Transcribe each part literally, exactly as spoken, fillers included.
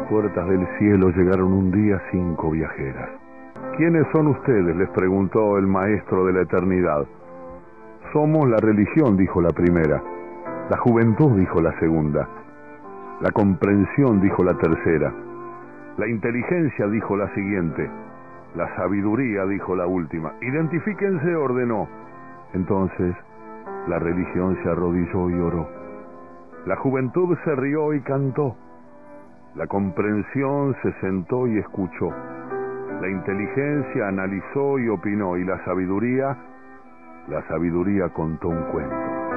puertas del cielo llegaron un día cinco viajeras. ¿Quiénes son ustedes?, les preguntó el maestro de la eternidad. Somos la religión, dijo la primera. La juventud, dijo la segunda. La comprensión, dijo la tercera. La inteligencia, dijo la siguiente. La sabiduría, dijo la última. Identifíquense, ordenó. Entonces, la religión se arrodilló y oró. La juventud se rió y cantó. La comprensión se sentó y escuchó. La inteligencia analizó y opinó. Y la sabiduría, la sabiduría contó un cuento.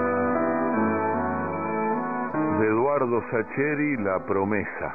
De Eduardo Sacheri, La promesa.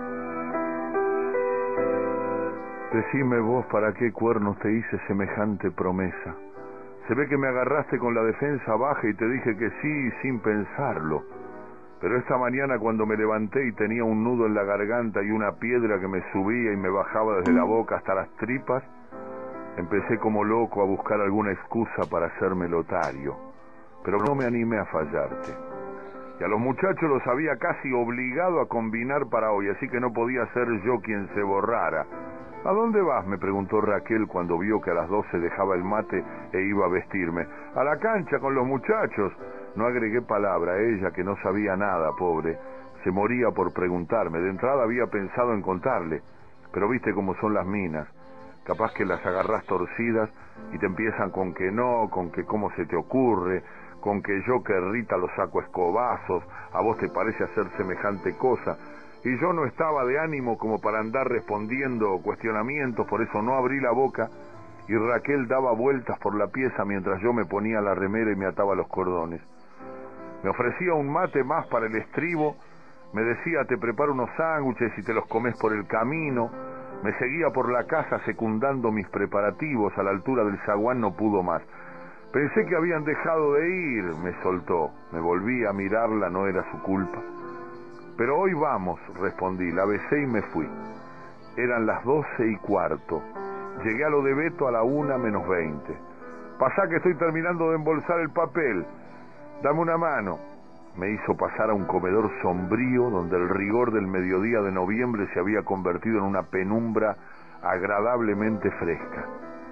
Decime vos para qué cuernos te hice semejante promesa. Se ve que me agarraste con la defensa baja y te dije que sí sin pensarlo. Pero esta mañana cuando me levanté y tenía un nudo en la garganta y una piedra que me subía y me bajaba desde la boca hasta las tripas, empecé como loco a buscar alguna excusa para hacerme lotario. Pero no me animé a fallarte. Y a los muchachos los había casi obligado a combinar para hoy, así que no podía ser yo quien se borrara. ¿A dónde vas?, me preguntó Raquel cuando vio que a las doce dejaba el mate e iba a vestirme. A la cancha con los muchachos. No agregué palabra. Ella, que no sabía nada, pobre, se moría por preguntarme. De entrada había pensado en contarle, pero viste cómo son las minas. Capaz que las agarrás torcidas y te empiezan con que no, con que cómo se te ocurre, con que yo que Rita lo saco escobazos, a vos te parece hacer semejante cosa. Y yo no estaba de ánimo como para andar respondiendo cuestionamientos, por eso no abrí la boca, y Raquel daba vueltas por la pieza mientras yo me ponía la remera y me ataba los cordones. Me ofrecía un mate más para el estribo, me decía te preparo unos sándwiches y te los comes por el camino, me seguía por la casa secundando mis preparativos. A la altura del zaguán no pudo más. Pensé que habían dejado de ir, me soltó. Me volví a mirarla, no era su culpa. Pero hoy vamos, respondí, la besé y me fui. Eran las doce y cuarto. Llegué a lo de Beto a la una menos veinte. Pasá que estoy terminando de embolsar el papel. Dame una mano. Me hizo pasar a un comedor sombrío donde el rigor del mediodía de noviembre se había convertido en una penumbra agradablemente fresca.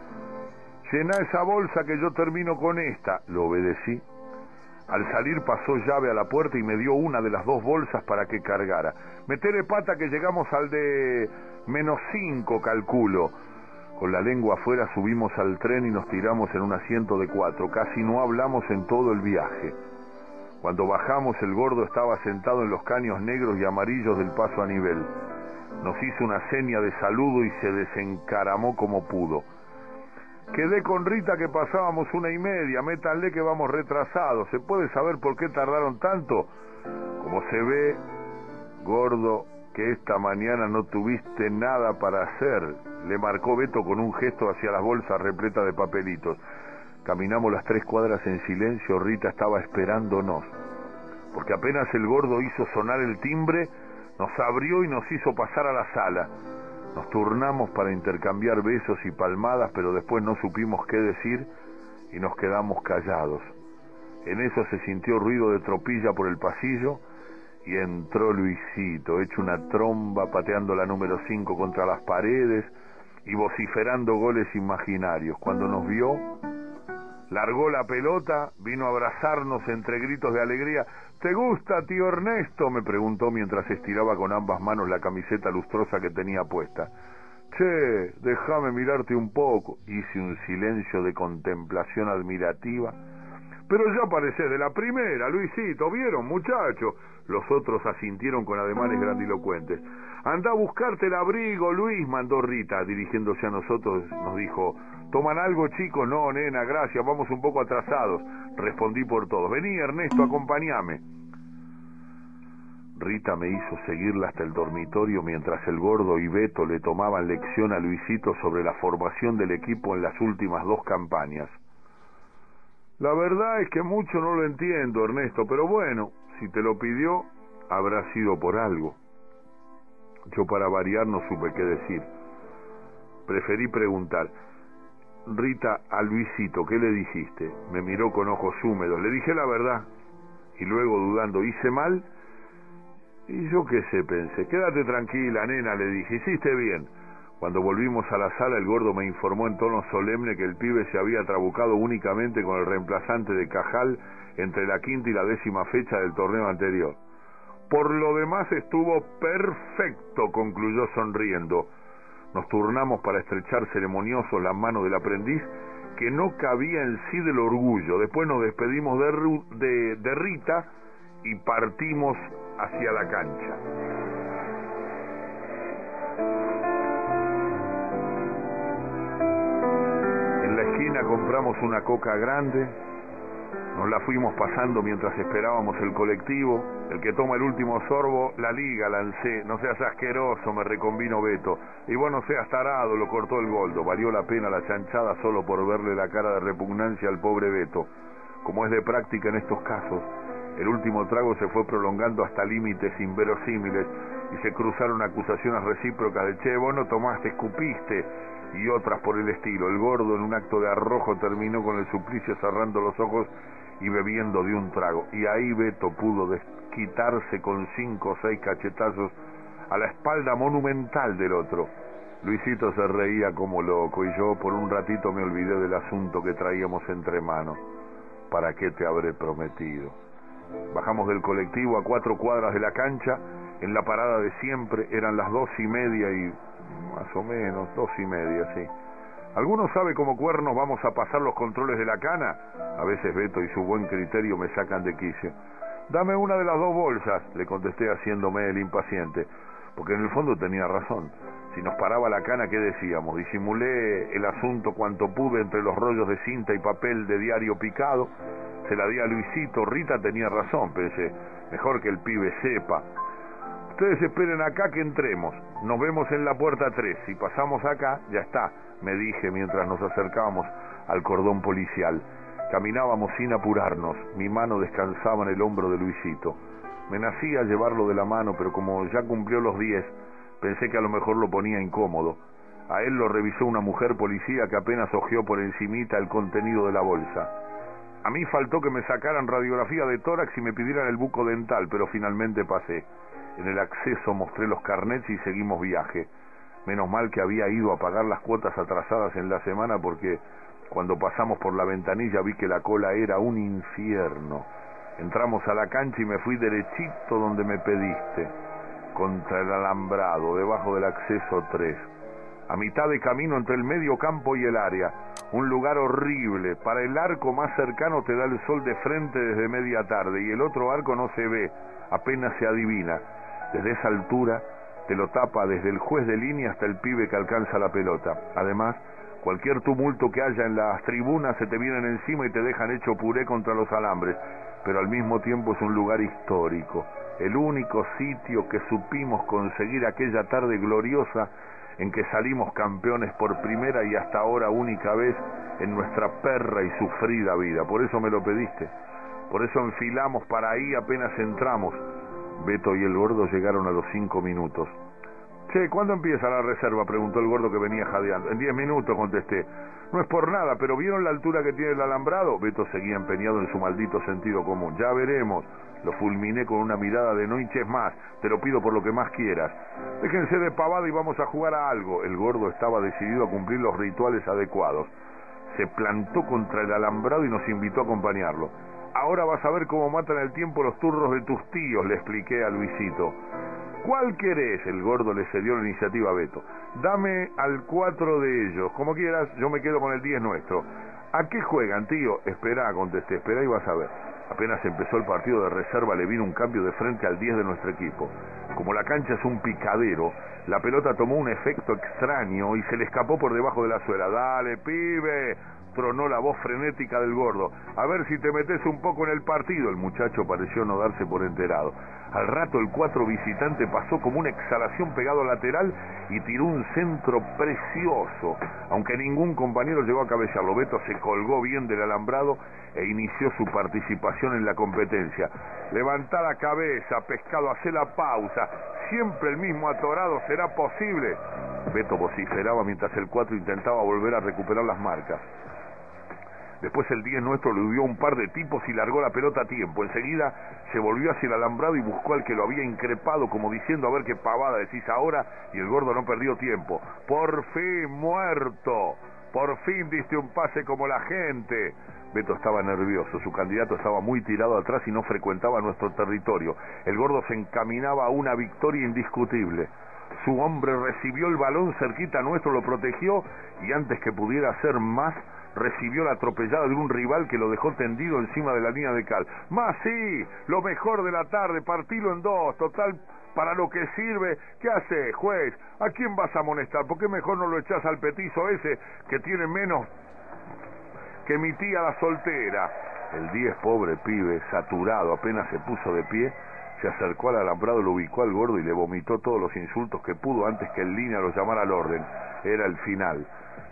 Llená esa bolsa que yo termino con esta. Lo obedecí. Al salir pasó llave a la puerta y me dio una de las dos bolsas para que cargara. Metele pata que llegamos al de menos cinco, calculo. Con la lengua afuera subimos al tren y nos tiramos en un asiento de cuatro. Casi no hablamos en todo el viaje. Cuando bajamos, el gordo estaba sentado en los caños negros y amarillos del paso a nivel. Nos hizo una seña de saludo y se desencaramó como pudo. Quedé con Rita que pasábamos una y media, métanle que vamos retrasados. ¿Se puede saber por qué tardaron tanto? Como se ve, gordo, que esta mañana no tuviste nada para hacer, le marcó Beto con un gesto hacia las bolsas repletas de papelitos. Caminamos las tres cuadras en silencio. Rita estaba esperándonos, porque apenas el gordo hizo sonar el timbre, nos abrió y nos hizo pasar a la sala. Nos turnamos para intercambiar besos y palmadas, pero después no supimos qué decir y nos quedamos callados. En eso se sintió ruido de tropilla por el pasillo y entró Luisito, hecho una tromba, pateando la número cinco contra las paredes y vociferando goles imaginarios. Cuando nos vio, largó la pelota, vino a abrazarnos entre gritos de alegría. ¿Te gusta, tío Ernesto?, me preguntó mientras estiraba con ambas manos la camiseta lustrosa que tenía puesta. Che, déjame mirarte un poco. Hice un silencio de contemplación admirativa. Pero ya parecés de la primera, Luisito, ¿vieron, muchacho? Los otros asintieron con ademanes grandilocuentes. Anda a buscarte el abrigo, Luis, mandó Rita, dirigiéndose a nosotros, nos dijo. ¿Toman algo, chicos? No, nena, gracias, vamos un poco atrasados. Respondí por todos. Vení, Ernesto, acompáñame. Rita me hizo seguirla hasta el dormitorio mientras el gordo y Beto le tomaban lección a Luisito sobre la formación del equipo en las últimas dos campañas. La verdad es que mucho no lo entiendo, Ernesto, pero bueno, si te lo pidió, habrá sido por algo. Yo, para variar, no supe qué decir. Preferí preguntar. Rita, a Luisito, ¿qué le dijiste? Me miró con ojos húmedos. Le dije la verdad. Y luego, dudando, ¿hice mal? Y yo qué sé, pensé. Quédate tranquila, nena, le dije. Hiciste bien. Cuando volvimos a la sala, el gordo me informó en tono solemne que el pibe se había trabucado únicamente con el reemplazante de Cajal entre la quinta y la décima fecha del torneo anterior. Por lo demás estuvo perfecto, concluyó sonriendo. Nos turnamos para estrechar ceremoniosos la mano del aprendiz, que no cabía en sí del orgullo. Después nos despedimos de, Ru de, de Rita y partimos hacia la cancha. En la esquina compramos una coca grande, nos la fuimos pasando mientras esperábamos el colectivo. El que toma el último sorbo, la liga, lancé. No seas asqueroso, me reconvino Beto. Y vos no seas tarado, lo cortó el Goldo. Valió la pena la chanchada solo por verle la cara de repugnancia al pobre Beto. Como es de práctica en estos casos, el último trago se fue prolongando hasta límites inverosímiles y se cruzaron acusaciones recíprocas de che, vos no tomaste, escupiste, y otras por el estilo. El Gordo, en un acto de arrojo, terminó con el suplicio cerrando los ojos y bebiendo de un trago. Y ahí Beto pudo desquitarse con cinco o seis cachetazos a la espalda monumental del otro. Luisito se reía como loco y yo por un ratito me olvidé del asunto que traíamos entre manos. ¿Para qué te habré prometido? Bajamos del colectivo a cuatro cuadras de la cancha. En la parada de siempre eran las dos y media y... más o menos, dos y media, sí. ¿Alguno sabe cómo cuernos vamos a pasar los controles de la cana? A veces Beto y su buen criterio me sacan de quicio. Dame una de las dos bolsas, le contesté haciéndome el impaciente, porque en el fondo tenía razón. Si nos paraba la cana, ¿qué decíamos? Disimulé el asunto cuanto pude entre los rollos de cinta y papel de diario picado. Se la di a Luisito. Rita tenía razón, pensé. Mejor que el pibe sepa. Ustedes esperen acá que entremos. Nos vemos en la puerta tres. Si pasamos acá, ya está, me dije mientras nos acercábamos al cordón policial. Caminábamos sin apurarnos. Mi mano descansaba en el hombro de Luisito. Me nacía llevarlo de la mano, pero como ya cumplió los diez, pensé que a lo mejor lo ponía incómodo. A él lo revisó una mujer policía que apenas hojeó por encimita el contenido de la bolsa. A mí faltó que me sacaran radiografía de tórax y me pidieran el buco dental, pero finalmente pasé. En el acceso mostré los carnets y seguimos viaje. Menos mal que había ido a pagar las cuotas atrasadas en la semana, porque cuando pasamos por la ventanilla vi que la cola era un infierno. Entramos a la cancha y me fui derechito donde me pediste, contra el alambrado, debajo del acceso tres. A mitad de camino entre el medio campo y el área, un lugar horrible. Para el arco más cercano te da el sol de frente desde media tarde y el otro arco no se ve, apenas se adivina. Desde esa altura te lo tapa desde el juez de línea hasta el pibe que alcanza la pelota. Además, cualquier tumulto que haya en las tribunas se te vienen encima y te dejan hecho puré contra los alambres, pero al mismo tiempo es un lugar histórico, el único sitio que supimos conseguir aquella tarde gloriosa en que salimos campeones por primera y hasta ahora única vez en nuestra perra y sufrida vida. Por eso me lo pediste, por eso enfilamos para ahí apenas entramos. Beto y el Gordo llegaron a los cinco minutos. Che, ¿cuándo empieza la reserva?, preguntó el Gordo que venía jadeando. En diez minutos, contesté. No es por nada, pero ¿vieron la altura que tiene el alambrado? Beto seguía empeñado en su maldito sentido común. Ya veremos. Lo fulminé con una mirada de no hinches más, te lo pido por lo que más quieras. Déjense de pavada y vamos a jugar a algo. El Gordo estaba decidido a cumplir los rituales adecuados. Se plantó contra el alambrado y nos invitó a acompañarlo. Ahora vas a ver cómo matan el tiempo los turros de tus tíos, le expliqué a Luisito. ¿Cuál querés? El Gordo le cedió la iniciativa a Beto. Dame al cuatro de ellos, como quieras, yo me quedo con el diez nuestro. ¿A qué juegan, tío? Esperá, contesté, esperá y vas a ver. Apenas empezó el partido de reserva le vino un cambio de frente al diez de nuestro equipo. Como la cancha es un picadero, la pelota tomó un efecto extraño y se le escapó por debajo de la suela. ¡Dale, pibe!, tronó la voz frenética del Gordo. A ver si te metes un poco en el partido. El muchacho pareció no darse por enterado. Al rato el cuatro visitante pasó como una exhalación pegado lateral y tiró un centro precioso. Aunque ningún compañero llegó a cabecearlo, Beto se colgó bien del alambrado e inició su participación en la competencia. Levantá la cabeza, pescado, hacé la pausa. Siempre el mismo atorado, ¿será posible? Beto vociferaba mientras el cuatro intentaba volver a recuperar las marcas. Después el diez nuestro le dio un par de tipos y largó la pelota a tiempo. Enseguida se volvió hacia el alambrado y buscó al que lo había increpado, como diciendo a ver qué pavada decís ahora, y el gordo no perdió tiempo. ¡Por fin, muerto! ¡Por fin diste un pase como la gente! Beto estaba nervioso, su candidato estaba muy tirado atrás y no frecuentaba nuestro territorio. El gordo se encaminaba a una victoria indiscutible. Su hombre recibió el balón cerquita nuestro, lo protegió y antes que pudiera hacer más, recibió la atropellada de un rival que lo dejó tendido encima de la línea de cal. ¡Más sí! Lo mejor de la tarde, partilo en dos, total, para lo que sirve. ¿Qué hace, juez? ¿A quién vas a amonestar? ¿Por qué mejor no lo echás al petizo ese que tiene menos que mi tía la soltera? El diez, pobre pibe, saturado, apenas se puso de pie, se acercó al alambrado, lo ubicó al gordo y le vomitó todos los insultos que pudo antes que el línea lo llamara al orden. Era el final.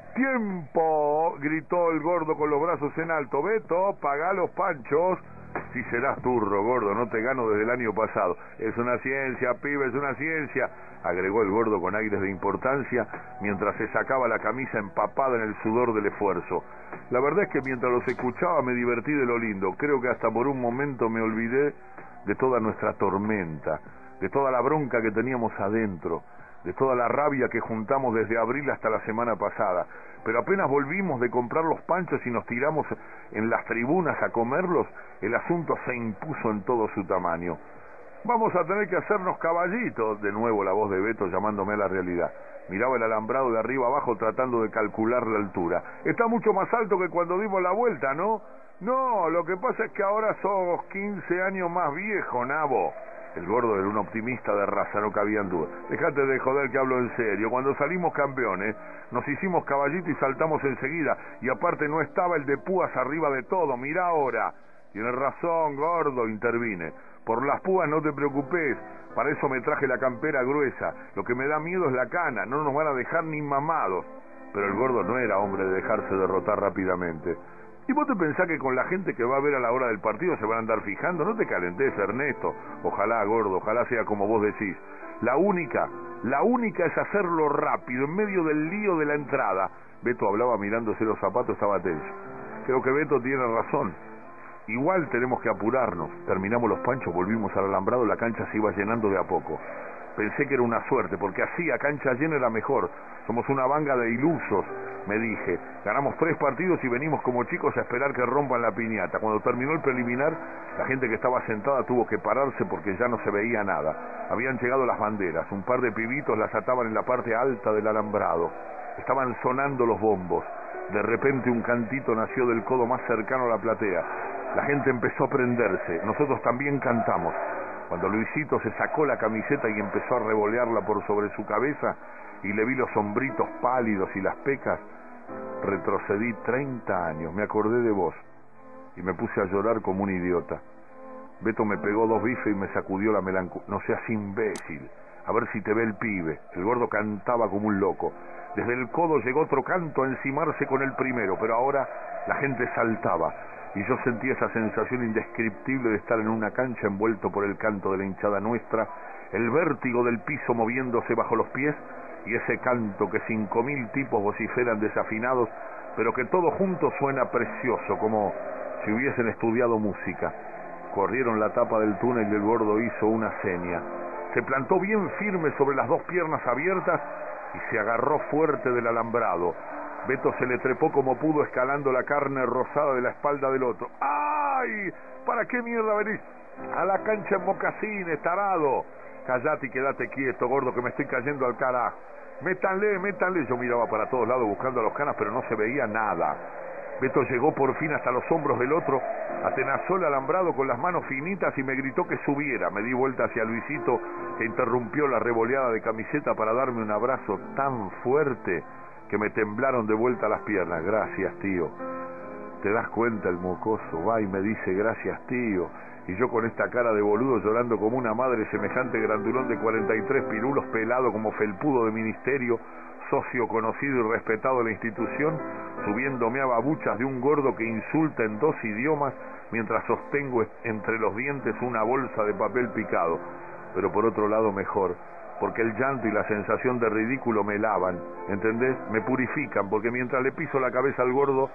¡Tiempo! Gritó el gordo con los brazos en alto. Beto, pagá los panchos. Si serás turro, gordo, no te gano desde el año pasado. Es una ciencia, pibe, es una ciencia, agregó el gordo con aires de importancia, mientras se sacaba la camisa empapada en el sudor del esfuerzo. La verdad es que mientras los escuchaba me divertí de lo lindo. Creo que hasta por un momento me olvidé de toda nuestra tormenta, de toda la bronca que teníamos adentro, de toda la rabia que juntamos desde abril hasta la semana pasada. Pero apenas volvimos de comprar los panchos y nos tiramos en las tribunas a comerlos, el asunto se impuso en todo su tamaño. Vamos a tener que hacernos caballitos, de nuevo la voz de Beto llamándome a la realidad. Miraba el alambrado de arriba abajo tratando de calcular la altura. Está mucho más alto que cuando dimos la vuelta, ¿no? No, lo que pasa es que ahora sos quince años más viejo, nabo. El gordo era un optimista de raza, no cabía en duda. Dejate de joder que hablo en serio. Cuando salimos campeones, nos hicimos caballito y saltamos enseguida. Y aparte no estaba el de púas arriba de todo. Mirá ahora. Tienes razón, gordo, intervine. Por las púas no te preocupes. Para eso me traje la campera gruesa. Lo que me da miedo es la cana. No nos van a dejar ni mamados. Pero el gordo no era hombre de dejarse derrotar rápidamente. ¿Y vos te pensás que con la gente que va a ver a la hora del partido se van a andar fijando? No te calentes, Ernesto. Ojalá, gordo, ojalá sea como vos decís. La única, la única es hacerlo rápido, en medio del lío de la entrada. Beto hablaba mirándose los zapatos, estaba tenso. Creo que Beto tiene razón. Igual tenemos que apurarnos. Terminamos los panchos, volvimos al alambrado, la cancha se iba llenando de a poco. Pensé que era una suerte, porque así a cancha llena era mejor. Somos una banda de ilusos, me dije. Ganamos tres partidos y venimos como chicos a esperar que rompan la piñata. Cuando terminó el preliminar, la gente que estaba sentada tuvo que pararse porque ya no se veía nada. Habían llegado las banderas, un par de pibitos las ataban en la parte alta del alambrado. Estaban sonando los bombos. De repente un cantito nació del codo más cercano a la platea. La gente empezó a prenderse, nosotros también cantamos. Cuando Luisito se sacó la camiseta y empezó a revolearla por sobre su cabeza y le vi los hombritos pálidos y las pecas, retrocedí treinta años, me acordé de vos y me puse a llorar como un idiota. Beto me pegó dos bifes y me sacudió la melancolía. No seas imbécil, a ver si te ve el pibe. El gordo cantaba como un loco. Desde el codo llegó otro canto a encimarse con el primero, pero ahora la gente saltaba. Y yo sentí esa sensación indescriptible de estar en una cancha envuelto por el canto de la hinchada nuestra, el vértigo del piso moviéndose bajo los pies y ese canto que cinco mil tipos vociferan desafinados, pero que todo junto suena precioso, como si hubiesen estudiado música. Corrieron la tapa del túnel y el gordo hizo una seña. Se plantó bien firme sobre las dos piernas abiertas y se agarró fuerte del alambrado. Beto se le trepó como pudo escalando la carne rosada de la espalda del otro. ¡Ay! ¿Para qué mierda venís a la cancha en mocasines, tarado? Callate y quédate quieto, gordo, que me estoy cayendo al carajo. Métanle, métanle. Yo miraba para todos lados buscando a los canas, pero no se veía nada. Beto llegó por fin hasta los hombros del otro, atenazó el alambrado con las manos finitas y me gritó que subiera. Me di vuelta hacia Luisito, que interrumpió la revoleada de camiseta para darme un abrazo tan fuerte que me temblaron de vuelta las piernas. Gracias, tío. ¿Te das cuenta? El mocoso va y me dice gracias, tío. Y yo con esta cara de boludo llorando como una madre, semejante grandulón de cuarenta y tres pirulos, pelado como felpudo de ministerio, socio conocido y respetado de la institución, subiéndome a babuchas de un gordo que insulta en dos idiomas mientras sostengo entre los dientes una bolsa de papel picado. Pero por otro lado mejor, porque el llanto y la sensación de ridículo me lavan, ¿entendés? Me purifican, porque mientras le piso la cabeza al gordo,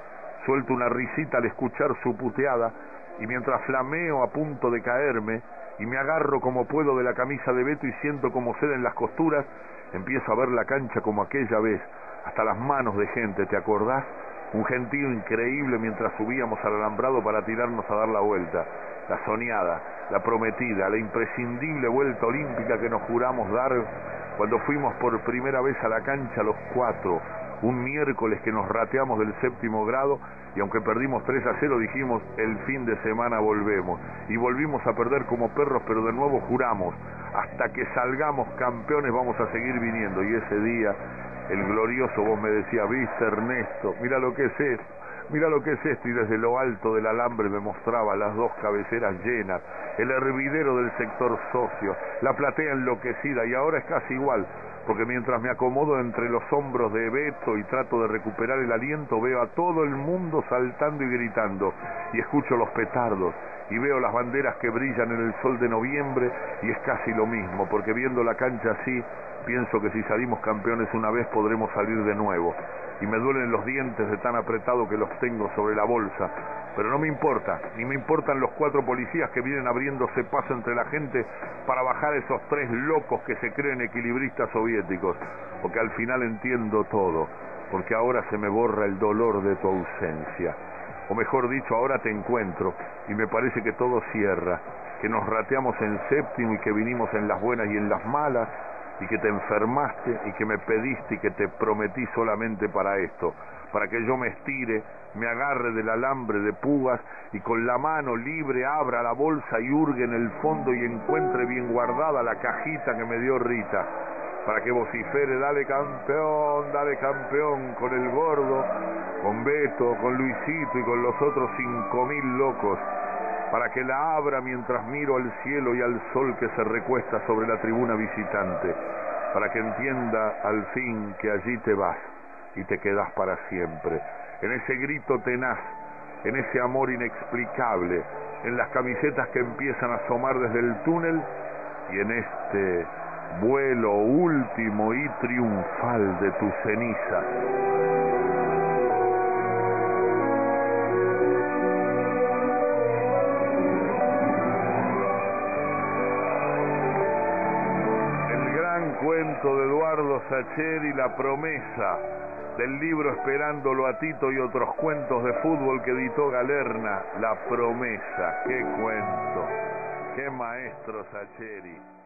suelto una risita al escuchar su puteada, y mientras flameo a punto de caerme, y me agarro como puedo de la camisa de Beto y siento como ceden las costuras, empiezo a ver la cancha como aquella vez, hasta las manos de gente, ¿te acordás? Un gentío increíble mientras subíamos al alambrado para tirarnos a dar la vuelta. La soñada, la prometida, la imprescindible vuelta olímpica que nos juramos dar cuando fuimos por primera vez a la cancha los cuatro, un miércoles que nos rateamos del séptimo grado, y aunque perdimos tres a cero dijimos el fin de semana volvemos, y volvimos a perder como perros, pero de nuevo juramos, hasta que salgamos campeones vamos a seguir viniendo. Y ese día el glorioso, vos me decías, viste Ernesto, mira lo que es esto, mira lo que es esto, y desde lo alto del alambre me mostraba las dos cabeceras llenas, el hervidero del sector socio, la platea enloquecida, y ahora es casi igual, porque mientras me acomodo entre los hombros de Beto y trato de recuperar el aliento, veo a todo el mundo saltando y gritando, y escucho los petardos, y veo las banderas que brillan en el sol de noviembre, y es casi lo mismo, porque viendo la cancha así, pienso que si salimos campeones una vez podremos salir de nuevo, y me duelen los dientes de tan apretado que los tengo sobre la bolsa, pero no me importa, ni me importan los cuatro policías que vienen abriéndose paso entre la gente para bajar esos tres locos que se creen equilibristas soviéticos, porque al final entiendo todo, porque ahora se me borra el dolor de tu ausencia, o mejor dicho, ahora te encuentro, y me parece que todo cierra, que nos rateamos en séptimo y que vinimos en las buenas y en las malas, y que te enfermaste y que me pediste y que te prometí solamente para esto, para que yo me estire, me agarre del alambre de púas y con la mano libre abra la bolsa y hurgue en el fondo y encuentre bien guardada la cajita que me dio Rita, para que vocifere, dale campeón, dale campeón, con el gordo, con Beto, con Luisito y con los otros cinco mil locos, para que la abra mientras miro al cielo y al sol que se recuesta sobre la tribuna visitante, para que entienda al fin que allí te vas y te quedás para siempre, en ese grito tenaz, en ese amor inexplicable, en las camisetas que empiezan a asomar desde el túnel y en este vuelo último y triunfal de tu ceniza. Cuento de Eduardo Sacheri, La promesa, del libro Esperándolo a Tito y otros cuentos de fútbol que editó Galerna. La promesa, qué cuento, qué maestro Sacheri.